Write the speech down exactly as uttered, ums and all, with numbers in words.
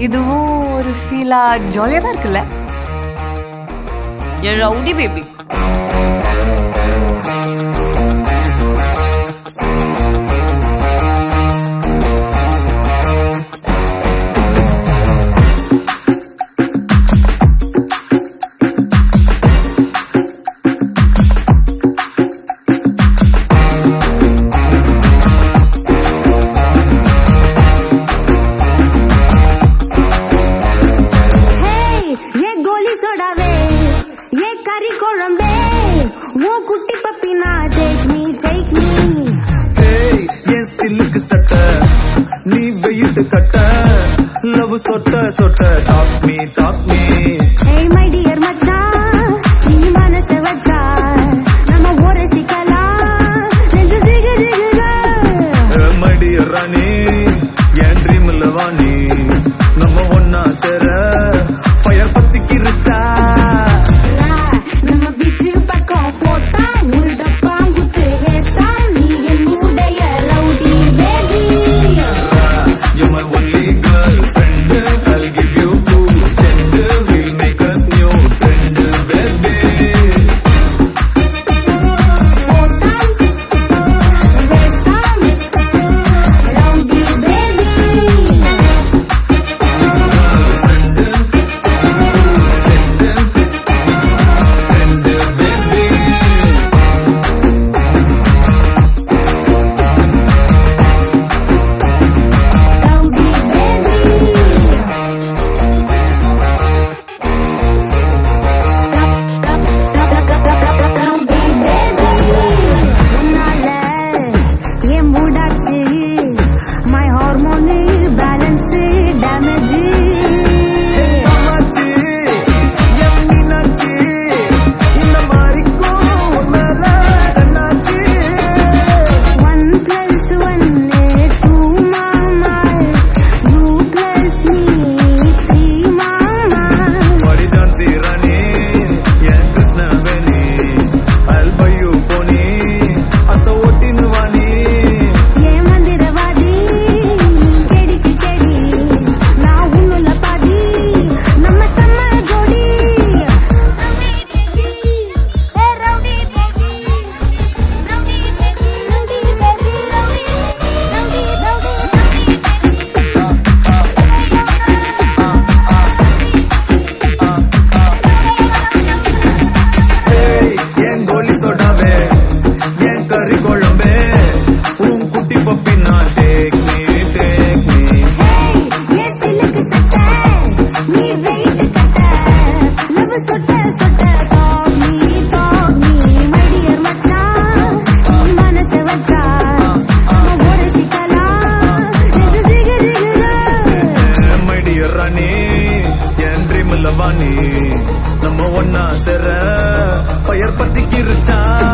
இதுவும் ஒரு ஃபீலா ஜாலியா தான் இருக்குல்ல. என் rowdy baby. Love sotta sotta talk me talk me. Hey my dear macha, nee manase vacha, nama ore sikala, nenju jiga jiga. Hey my dear rani, yan dream lavani, nama onna sera, fire patti kircha. Nama beach pakko pota, mulda pangutte hesta, nee mudaya rowdy baby. You're my only girl. I'll give you cool gender, we'll make us new friend, baby. Rowdy baby. Lavani, நம்ம ஒன்னா சேர, fire பத்தி கிருச்சா.